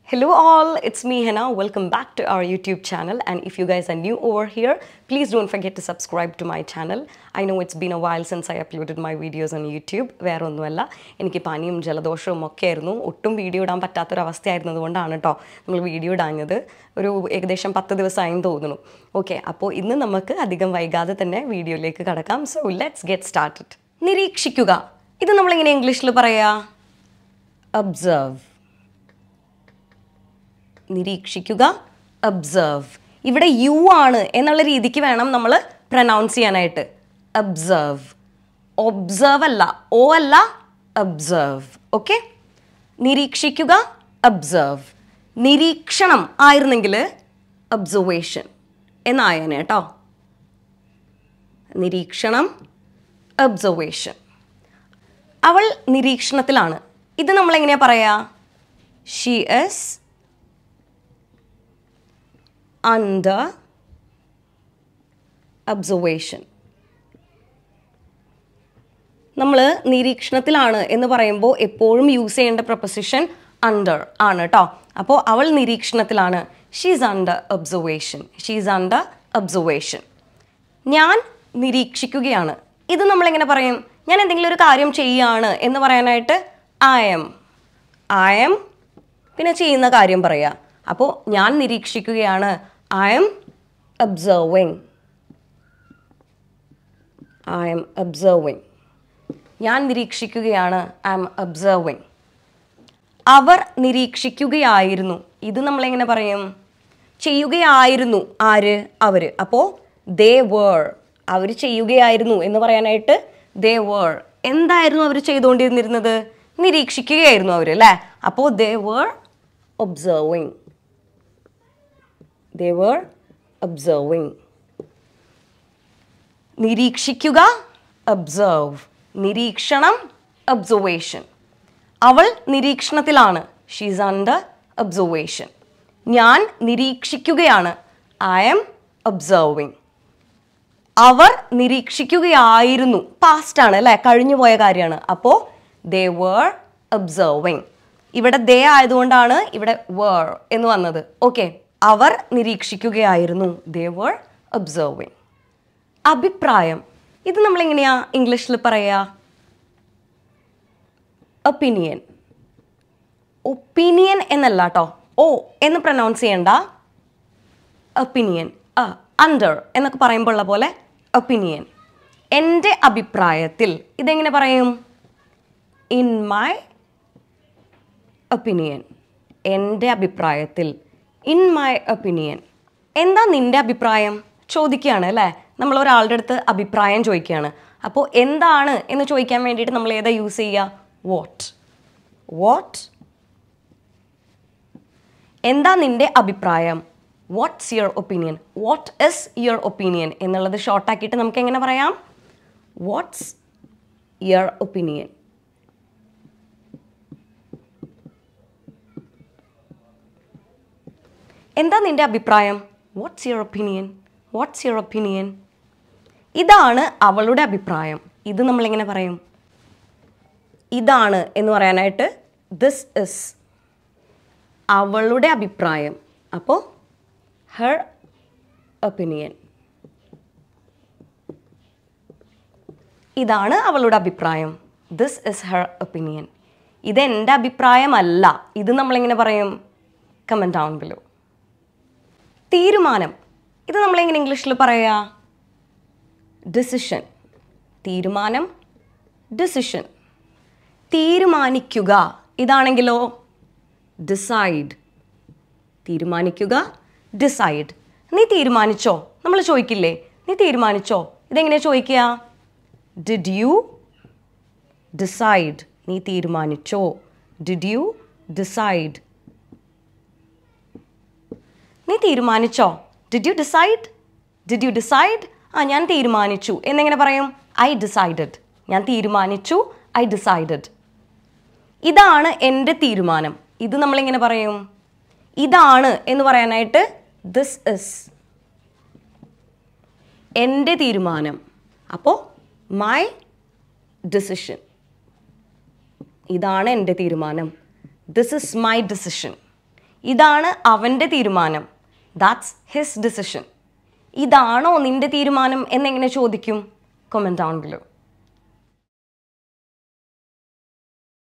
Hello all, it's me Hannah. Welcome back to our YouTube channel, and if you guys are new over here, please don't forget to subscribe to my channel. I know it's been a while since I uploaded my videos on YouTube. വേറെ ഒന്നുമല്ല, എനിക്ക് പനിയും ജലദോഷവും ഒക്കെ ആയിരുന്നു. ഒട്ടും video ഇടാൻ പറ്റാത്തൊരു അവസ്ഥയായിരുന്നതുകൊണ്ടാണ് കേട്ടോ നമ്മൾ വീഡിയോ ഇടാഞ്ഞത്. ഒരു ഏകദേശം 10 ദിവസമായെന്ന് തോന്നുന്നു. ഓക്കെ, അപ്പോൾ ഇന്ന് നമുക്ക് അധികം വൈകാതെ തന്നെ വീഡിയോയിലേക്ക് കടക്കാം. So let's get started. നിരീക്ഷിക്കുക. ഇത് നമ്മളെങ്ങനെ ഇംഗ്ലീഷിൽ പറയാ? ഒബ്സർവ്. നിരീക്ഷിക്കുക, ഒബ്സർവ്. ഇവിടെ യു ആണ് എന്നുള്ള രീതിക്ക് വേണം നമ്മൾ പ്രൊനൗൺസ് ചെയ്യാനായിട്ട്. ഒബ്സർവ്. ഒബ്സർവ് അല്ല, ഓ അല്ല, ഒബ്സർവ്. ഓക്കെ, നിരീക്ഷിക്കുക, ഒബ്സർവ്. നിരീക്ഷണം ആയിരുന്നെങ്കിൽ ഒബ്സർവേഷൻ എന്നായേനെ കേട്ടോ. നിരീക്ഷണം, ഒബ്സർവേഷൻ. അവൾ നിരീക്ഷണത്തിലാണ്. ഇത് നമ്മളെങ്ങനെയാ പറയാ? She is under observation. നമ്മൾ നിരീക്ഷണത്തിലാണ് എന്ന് പറയുമ്പോൾ എപ്പോഴും യൂസ് ചെയ്യേണ്ട പ്രൊപോസിഷൻ അണ്ടർ ആണ് കേട്ടോ. അപ്പോൾ അവൾ നിരീക്ഷണത്തിലാണ്. She's under observation. She's under observation. ഞാൻ നിരീക്ഷിക്കുകയാണ്. ഇത് നമ്മളെങ്ങനെ പറയും? ഞാൻ എന്തെങ്കിലും ഒരു കാര്യം ചെയ്യുകയാണ് എന്ന് പറയാനായിട്ട് ഐ എം പിന്നെ ചെയ്യുന്ന കാര്യം പറയുക. അപ്പോൾ ഞാൻ നിരീക്ഷിക്കുകയാണ്. I am observing. I am observing. ഞാൻ നിരീക്ഷിക്കുകയാണ്. I am observing. അവർ നിരീക്ഷിക്കുകയായിരുന്നു. ഇത് നമ്മളെങ്ങനെ പറയും? ചെയ്യുകയായിരുന്നു. ആര്? അവർ. അപ്പോൾ ദേ വേർ. അവർ ചെയ്യുകയായിരുന്നു എന്ന് പറയാനായിട്ട് ദേ വേർ. എന്തായിരുന്നു അവർ ചെയ്തുകൊണ്ടിരുന്നിരുന്നത്? നിരീക്ഷിക്കുകയായിരുന്നു അവർ, അല്ലേ? അപ്പോൾ they were observing. They were observing. നിരീക്ഷിക്കുക, observe. നിരീക്ഷണം, observation. അവൾ നിരീക്ഷണത്തിലാണ്. She is under observation. ഞാൻ നിരീക്ഷിക്കുകയാണ്. I am observing. അവർ നിരീക്ഷിക്കുകയായിരുന്നു. പാസ്റ്റ് ആണ്, അല്ലേ? കഴിഞ്ഞു പോയ കാര്യമാണ്. അപ്പോൾ they were observing. ഇവിടെ ദേ ആയതുകൊണ്ടാണ് ഇവിടെ വേർ എന്ന് വന്നത്. ഓക്കെ, അവർ നിരീക്ഷിക്കുകയായിരുന്നു. They were observing. അഭിപ്രായം. ഇത് നമ്മളെങ്ങനെയാ ഇംഗ്ലീഷിൽ പറയാ? ഒപ്പീനിയൻ. ഒപ്പീനിയൻ എന്നല്ല കേട്ടോ, ഓ എന്ന് പ്രൊനൗൺസ് ചെയ്യണ്ട. ഒപ്പീനിയൻ. അണ്ടർ എന്നൊക്കെ പറയുമ്പോൾ ഉള്ള പോലെ ഒപ്പീനിയൻ. എൻ്റെ അഭിപ്രായത്തിൽ. ഇതെങ്ങനെ പറയും? In my opinion. എൻ്റെ അഭിപ്രായത്തിൽ. In my opinion. എന്താ നിൻ്റെ അഭിപ്രായം ചോദിക്കുകയാണ്, അല്ലേ? നമ്മൾ ഒരാളുടെ അടുത്ത് അഭിപ്രായം ചോദിക്കുകയാണ്. അപ്പോൾ എന്താണ് എന്ന് ചോദിക്കാൻ വേണ്ടിയിട്ട് നമ്മൾ ഏതാ യൂസ് ചെയ്യുക? വാട്ട്. എന്താ നിൻ്റെ അഭിപ്രായം? What's your opinion. What is your opinion എന്നുള്ളത് ഷോർട്ടാക്കിയിട്ട് നമുക്ക് എങ്ങനെ പറയാം? What's your opinion. എന്താ നിൻ്റെ അഭിപ്രായം? What's your opinion. What's your opinion. ഇതാണ് അവളുടെ അഭിപ്രായം. ഇത് നമ്മളെങ്ങനെ പറയും? ഇതാണ് എന്ന് പറയാനായിട്ട് ദിസ് ഇസ്. അവളുടെ അഭിപ്രായം. അപ്പോൾ ഹർ ഒപ്പീനിയൻ. ഇതാണ് അവളുടെ അഭിപ്രായം. This is her opinion. ഇതെൻ്റെ അഭിപ്രായമല്ല. ഇത് നമ്മളെങ്ങനെ പറയും? Comment down below. തീരുമാനം. ഇത് നമ്മളെങ്ങനെ ഇംഗ്ലീഷിൽ പറയാ? ഡിസിഷൻ. തീരുമാനം, ഡിസിഷൻ. തീരുമാനിക്കുക. ഇതാണെങ്കിലോ ഡിസൈഡ്. തീരുമാനിക്കുക, ഡിസൈഡ്. നീ തീരുമാനിച്ചോ? നമ്മൾ ചോദിക്കില്ലേ, നീ തീരുമാനിച്ചോ? ഇതെങ്ങനെ ചോദിക്കുക? Did you decide. നീ തീരുമാനിച്ചോ? Did you decide. നീ തീരുമാനിച്ചോ? Did you decide. Did you decide. ഞാൻ തീരുമാനിച്ചു എന്നെങ്ങനെ പറയും? I decided. ഞാൻ തീരുമാനിച്ചു. I decided. ഇതാണ് എൻ്റെ തീരുമാനം. ഇത് നമ്മളെങ്ങനെ പറയും? ഇതാണ് എന്ന് പറയാനായിട്ട് ദിസ് ഇസ്. എൻ്റെ തീരുമാനം. അപ്പോൾ മൈ ഡിസിഷൻ. ഇതാണ് എൻ്റെ തീരുമാനം. This is my decision. ഇതാണ് അവൻ്റെ തീരുമാനം, ദാറ്റ്സ് ഹിസ് ഡിസിഷൻ. ഇതാണോ നിൻ്റെ തീരുമാനം എന്നെങ്ങനെ ചോദിക്കും? Comment down below.